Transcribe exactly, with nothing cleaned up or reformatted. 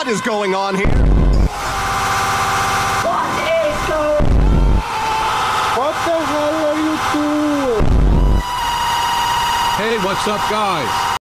What is going on here? What is going What the hell are you doing? Hey, what's up, guys?